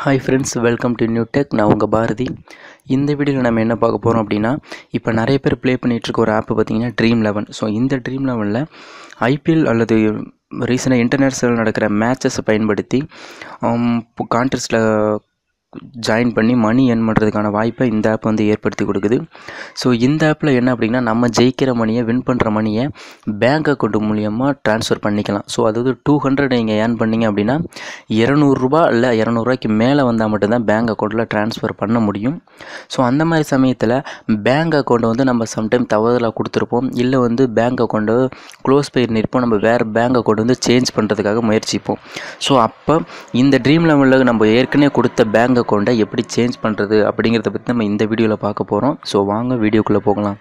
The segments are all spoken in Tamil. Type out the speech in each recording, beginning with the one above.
Hi friends, welcome to new tech. நான் உங்கள் பாரதி. இந்த வீடியோவில் நம்ம என்ன பார்க்க போகிறோம் அப்படின்னா, இப்போ நிறைய பேர் ப்ளே பண்ணிகிட்ருக்க ஒரு ஆப்பு பார்த்திங்கன்னா Dream11. ஸோ இந்த Dream11ல் ஐபிஎல் அல்லது ரீசெண்டாக இன்டர்நேஷ்னல் நடக்கிற மேட்சஸை பயன்படுத்தி கான்டெஸ்ட்டில் ஜாயின் பண்ணி மணி ஏர்ன் பண்ணுறதுக்கான வாய்ப்பை இந்த ஆப் வந்து ஏற்படுத்தி கொடுக்குது. ஸோ இந்த ஆப்பில் என்ன அப்படின்னா, நம்ம ஜெயிக்கிற மணியை, வின் பண்ணுற மணியை பேங்க் அக்கௌண்ட் மூலியமாக ட்ரான்ஸ்ஃபர் பண்ணிக்கலாம். ஸோ அதாவது 200 நீங்கள் ஏர்ன் பண்ணிங்க அப்படின்னா 200 ரூபா இல்லை 200 ரூபாய்க்கு மேலே வந்தால் மட்டும்தான் பேங்க் அக்கௌண்ட்டில் ட்ரான்ஸ்ஃபர் பண்ண முடியும். ஸோ அந்த மாதிரி சமயத்தில் பேங்க் அக்கௌண்ட்டை வந்து நம்ம சம்டைம் தவறுதலாக கொடுத்துருப்போம், இல்லை வந்து பேங்க் அக்கௌண்ட்டை க்ளோஸ் பண்ணியிருப்போம், நம்ம வேறு பேங்க் அக்கௌண்ட் வந்து சேஞ்ச் பண்ணுறதுக்காக முயற்சிப்போம். ஸோ அப்போ இந்த Dream11ல் நம்ம ஏற்கனவே கொடுத்த பேங்க் அக்கௌண்ட்டை எப்படி சேஞ்ச் பண்ணுறது அப்படிங்கிறத பற்றி நம்ம இந்த வீடியோவில் பார்க்க போகிறோம். ஸோ வாங்க வீடியோக்குள்ளே போகலாம்.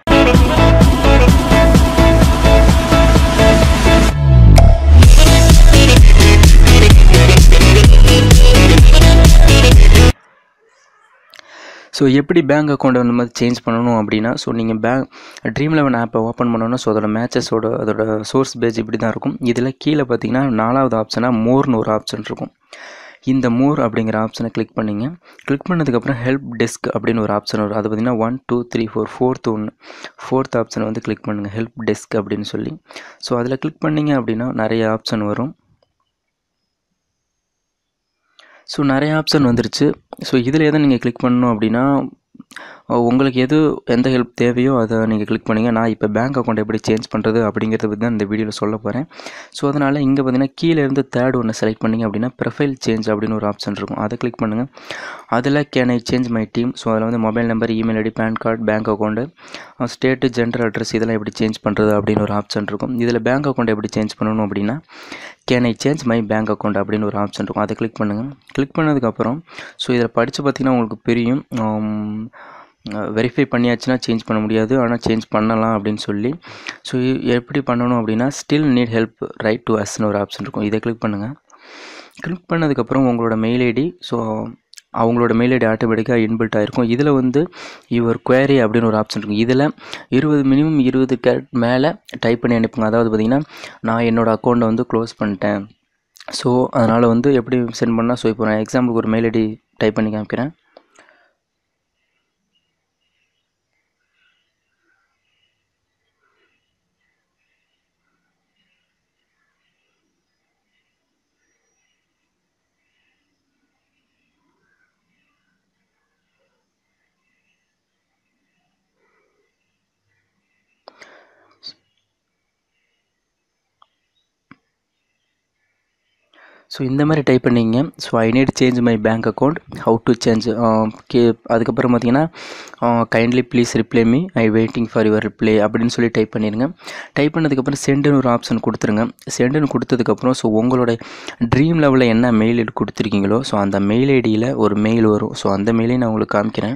ஸோ எப்படி பேங்க் அக்கௌண்ட்டை வந்து மாதிரி சேஞ்ச் பண்ணணும் அப்படின்னா, ஸோ நீங்கள் Dream11 ஆப்பை ஓப்பன் பண்ணோன்னா, ஸோ அதோட மேட்சஸோட அதோட சோர்ஸ் பேஜ் இப்படி தான் இருக்கும். இதில் கீழே பார்த்தீங்கன்னா 4வது ஆப்ஷனாக மோர்னு ஒரு ஆப்ஷன் இருக்கும். இந்த மோர் அப்படிங்கிற ஆப்ஷனை கிளிக் பண்ணிங்க. கிளிக் பண்ணதுக்கப்புறம் ஹெல்ப் டெஸ்க் அப்படின்னு ஒரு ஆப்ஷன் வரும். அது பார்த்திங்கன்னா 1 2 3 4 ஃபோர்த் ஆப்ஷனை வந்து கிளிக் பண்ணுங்கள், ஹெல்ப் டெஸ்க் அப்படின்னு சொல்லி. ஸோ அதில் கிளிக் பண்ணிங்க அப்படின்னா நிறைய ஆப்ஷன் வரும். ஸோ நிறைய ஆப்ஷன் வந்துருச்சு. ஸோ இதில் எதை நீங்கள் கிளிக் பண்ணணும் அப்படின்னா, உங்களுக்கு எந்த ஹெல்ப் தேவையோ அதை நீங்கள் கிளிக் பண்ணிங்க. நான் இப்போ பேங்க் அக்கௌண்ட் எப்படி சேஞ்ச் பண்ணுறது அப்படிங்கிறத பற்றி தான் இந்த வீடியோவில் சொல்ல போகிறேன். ஸோ அதனால் இங்கே பார்த்தீங்கன்னா கீழே இருந்து தேர்ட் ஒன்று செலக்ட் பண்ணிங்க அப்படின்னா ப்ரொஃபைல் சேஞ்ச் அப்படின்னு ஒரு ஆப்ஷன் இருக்கும். அதை கிளிக் பண்ணுங்கள். அதில் can I change my team, so அதில் வந்து mobile number, email ID, PAN card, bank account, state, gender, address இதெல்லாம் எப்படி சேஞ்ச் பண்ணுறது அப்படின்னு ஒரு ஆப்ஷன் இருக்கும். இதில் பேங்க் அக்கௌண்ட் எப்படி சேஞ்ச் பண்ணணும் அப்படின்னா, can I change my bank account அப்படின்னு ஒரு ஆப்ஷன் இருக்கும். அதை கிளிக் பண்ணுங்கள். கிளிக் பண்ணதுக்கப்புறம் ஸோ இதில் படித்து பார்த்திங்கன்னா உங்களுக்கு தெரியும், வெரிஃபை பண்ணியாச்சுன்னா சேஞ்ச் பண்ண முடியாது, ஆனால் சேஞ்ச் பண்ணலாம் அப்படின்னு சொல்லி. ஸோ எப்படி பண்ணணும் அப்படின்னா, still need help write to அஸ்ன்னு ஒரு ஆப்ஷன் இருக்கும். இதை கிளிக் பண்ணுங்கள். கிளிக் பண்ணதுக்கப்புறம் உங்களோட மெயில் ஐடி, ஸோ அவங்களோட மெயில் ஐடி ஆட்டோமேட்டிக்காக இன்பில்ட் ஆகிருக்கும். இதில் வந்து யுவர் குவேரி அப்படின்னு ஒரு ஆப்ஷன் இருக்கும். இதில் மினிமம் 20 கேரட் மேலே டைப் பண்ணி அனுப்புங்க. அதாவது பார்த்திங்கன்னா, நான் என்னோடய அக்கௌண்ட்டை வந்து க்ளோஸ் பண்ணிட்டேன், ஸோ அதனால் வந்து எப்படி சென்ட் பண்ணால், ஸோ இப்போ நான் எக்ஸாம்பிளுக்கு ஒரு மெயில் ஐடி டைப் பண்ணி காமிக்கிறேன். ஸோ இந்த மாதிரி டைப் பண்ணிங்க. So I need change my bank account, how to change அதுக்கப்புறம் பார்த்தீங்கன்னா kindly please reply me, I waiting for your reply அப்படின்னு சொல்லி டைப் பண்ணிடுங்க. டைப் பண்ணதுக்கப்புறம் சென்டுன்னு ஒரு ஆப்ஷன் கொடுத்துருங்க. சென்டுன்னு கொடுத்ததுக்கப்புறம் ஸோ உங்களோட Dream11ல் என்ன மெயில் ஐடி கொடுத்துருக்கீங்களோ, ஸோ அந்த மெயில் ஐடியில் ஒரு மெயில் வரும். ஸோ அந்த மெயிலையும் நான் உங்களுக்கு காமிக்கிறேன்.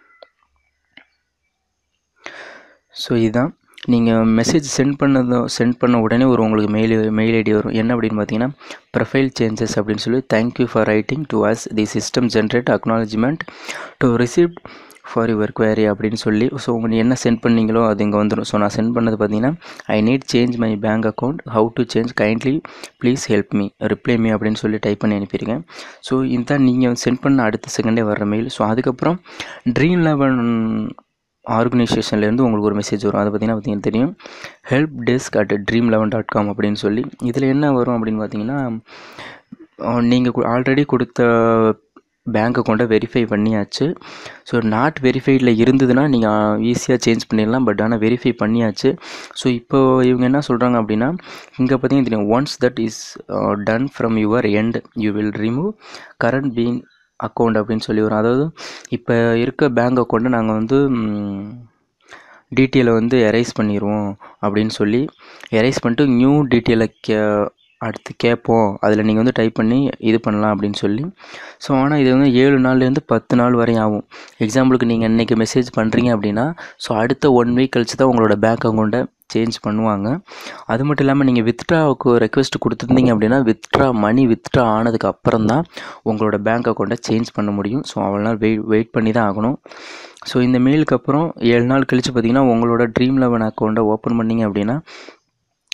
ஸோ இதுதான் நீங்கள் மெசேஜ் சென்ட் பண்ண உடனே உங்களுக்கு மெயில் ஐடி வரும். என்ன அப்படின்னு பார்த்தீங்கன்னா, ப்ரொஃபைல் சேஞ்சஸ் அப்படின்னு சொல்லி, thank you for writing to us, the system generate acknowledgement to receive for your query அப்படின்னு சொல்லி. ஸோ உங்களுக்கு என்ன சென்ட் பண்ணீங்களோ அது இங்கே வந்துடும். ஸோ நான் சென்ட் பண்ணது பார்த்தீங்கன்னா, I need change my bank account, how to change, kindly please help me, reply me அப்படின்னு சொல்லி டைப் பண்ணி அனுப்பியிருக்கேன். ஸோ இதுதான் நீங்கள் சென்ட் பண்ண அடுத்த செகண்டே வர்ற மெயில். ஸோ அதுக்கப்புறம் Dream11 ஆர்கனைசேஷன்லேருந்து உங்களுக்கு ஒரு மெசேஜ் வரும். அதை பார்த்தீங்கன்னா தெரியும், ஹெல்ப் டெஸ்க் அட் dream11.com அப்படின்னு சொல்லி. இதில் என்ன வரும் அப்படின்னு பார்த்தீங்கன்னா, நீங்கள் ஆல்ரெடி கொடுத்த பேங்க் அக்கௌண்ட்டை வெரிஃபை பண்ணியாச்சு. ஸோ நாட் வெரிஃபைடில் இருந்ததுன்னா நீங்கள் ஈஸியாக சேஞ்ச் பண்ணிடலாம், பட் ஆனால் வெரிஃபை பண்ணியாச்சு. ஸோ இப்போ இவங்க என்ன சொல்கிறாங்க அப்படின்னா, இங்கே பார்த்தீங்கன்னா தெரியும், once that is done from your end you will remove current been account அப்படின்னு சொல்லி வரும். அதாவது இப்போ இருக்க பேங்க் அக்கௌண்ட்டை நாங்கள் வந்து டீட்டெயிலை வந்து எரேஸ் பண்ணிடுவோம் அப்படின்னு சொல்லி, எரேஸ் பண்ணிட்டு நியூ டீட்டெயிலை அடுத்து கேட்போம், அதில் நீங்கள் வந்து டைப் பண்ணி இது பண்ணலாம் அப்படின்னு சொல்லி. ஸோ ஆனால் இது வந்து 7 நாள்லேருந்து 10 நாள் வரையும் ஆகும். எக்ஸாம்பிளுக்கு நீங்கள் இன்றைக்கி மெசேஜ் பண்ணுறீங்க அப்படின்னா, ஸோ அடுத்த 1 வீக் கழிச்சு தான் உங்களோட பேங்க் அக்கௌண்ட்டை சேஞ்ச் பண்ணுவாங்க. அது மட்டும் இல்லாமல் நீங்கள் வித்ட்ராவுக்கு ரெக்வெஸ்ட் கொடுத்துருந்தீங்க அப்படின்னா, வித்ட்ரா ஆனதுக்கு அப்புறம் தான் உங்களோட பேங்க் அக்கௌண்ட்டை சேஞ்ச் பண்ண முடியும். ஸோ அவ்வளோ நாள் வெயிட் பண்ணி தான் ஆகணும். ஸோ இந்த மெயிலுக்கு அப்புறம் 7 நாள் கழித்து பார்த்திங்கன்னா, உங்களோட Dream11 அக்கௌண்ட்டை ஓப்பன் பண்ணிங்க அப்படின்னா,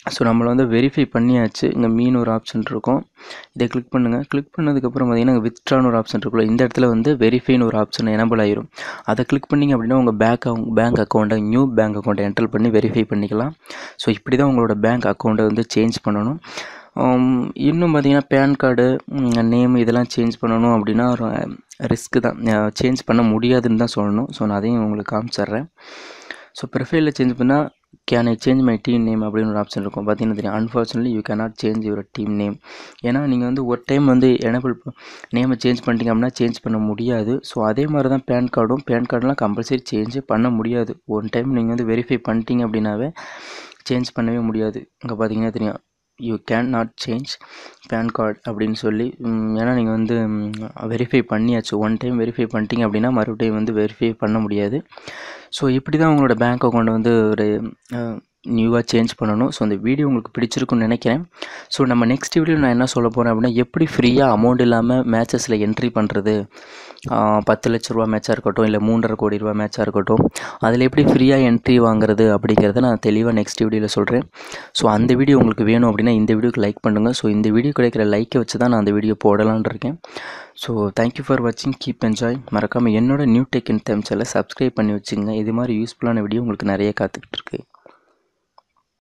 ஸோ நம்மளை வந்து வெரிஃபை பண்ணியாச்சு. இங்கே மீன் ஒரு ஆப்ஷன் இருக்கும், இதை கிளிக் பண்ணுங்கள். கிளிக் பண்ணதுக்கப்புறம் பார்த்தீங்கன்னா வித்ட்ரான்னு ஒரு ஆப்ஷன் இருக்குல்ல, இந்த இடத்துல வந்து வெரிஃபைன்னு ஒரு ஆப்ஷன் எனபிள் ஆயிரும். அதை கிளிக் பண்ணிங்க அப்படின்னா உங்கள் பேங்க் அக்கௌண்ட்டை நியூ பேங்க் அக்கௌண்ட்டை என்டர் பண்ணி வெரிஃபை பண்ணிக்கலாம். ஸோ இப்படி தான் உங்களோட பேங்க் அக்கௌண்ட்டை வந்து சேஞ்ச் பண்ணணும். இன்னும் பார்த்தீங்கன்னா பேன் கார்டு நேம் இதெல்லாம் சேஞ்ச் பண்ணணும் அப்படின்னா ரிஸ்க்கு தான், சேஞ்ச் பண்ண முடியாதுன்னு தான் சொல்லணும். ஸோ நான் அதையும் உங்களுக்கு காமிச்சிட்றேன். ஸோ ப்ரொஃபைலில் சேஞ்ச் பண்ணால் can I change my team name அப்படின்னு ஒரு ஆப்ஷன் இருக்கும். பார்த்தீங்கன்னா தெரியும், unfortunately you cannot change your team name. ஏன்னா நீங்கள் வந்து ஒரு டைம் வந்து எனபிள் நேமை சேஞ்ச் பண்ணிட்டீங்க அப்படின்னா சேஞ்ச் பண்ண முடியாது. ஸோ அதே மாதிரி தான் பேன் கார்டெலாம் கம்பல்சரி சேஞ்சே பண்ண முடியாது. ஒன் டைம் நீங்கள் வந்து வெரிஃபை பண்ணிட்டீங்க அப்படின்னாவே சேஞ்ச் பண்ணவே முடியாது. இங்கே பார்த்தீங்கன்னா தெரியும், you can not change PAN card அப்படின்னு சொல்லி. ஏன்னா நீங்கள் வந்து வெரிஃபை பண்ணியாச்சு. ஒன் டைம் வெரிஃபை பண்ணிட்டீங்க அப்படின்னா மறுபடியும் வந்து வெரிஃபை பண்ண முடியாது. ஸோ இப்படி தான் உங்களோட பேங்க் அக்கௌண்ட்டை வந்து ஒரு நியூவாக சேஞ்ச் பண்ணணும். ஸோ அந்த வீடியோ உங்களுக்கு பிடிச்சிருக்குன்னு நினைக்கிறேன். ஸோ நம்ம நெக்ஸ்ட் வீடியோ நான் என்ன சொல்ல போகிறேன் அப்படின்னா, எப்படி ஃப்ரீயாக அமௌண்ட் இல்லாமல் மேட்சஸில் என்ட்ரி பண்ணுறது. 10 லட்ச ரூபா மேட்சாக இருக்கட்டும், இல்லை 3.5 கோடி ரூபா மேட்சாக இருக்கட்டும், அதில் எப்படி ஃப்ரீயாக என்ட்ரி வாங்குறது அப்படிங்கிறத நான் தெளிவாக நெக்ஸ்ட் வீடியோவில் சொல்கிறேன். ஸோ அந்த வீடியோ உங்களுக்கு வேணும் அப்படின்னா இந்த வீடியோக்கு லைக் பண்ணுங்கள். ஸோ இந்த வீடியோ கிடைக்கிற லைக்கை வச்சு தான் நான் அந்த வீடியோ போடலான்னு இருக்கேன். ஸோ தேங்க்யூ ஃபார் வாட்சிங், கீப் என்ஜாய். மறக்காமல் என்னோட நியூ டெக் இன் டைம் சேனலை சப்ஸ்கிரைப் பண்ணி வச்சுங்க. இது மாதிரி யூஸ்ஃபுல்லான வீடியோ உங்களுக்கு நிறைய காத்துக்கிட்டு இருக்கு.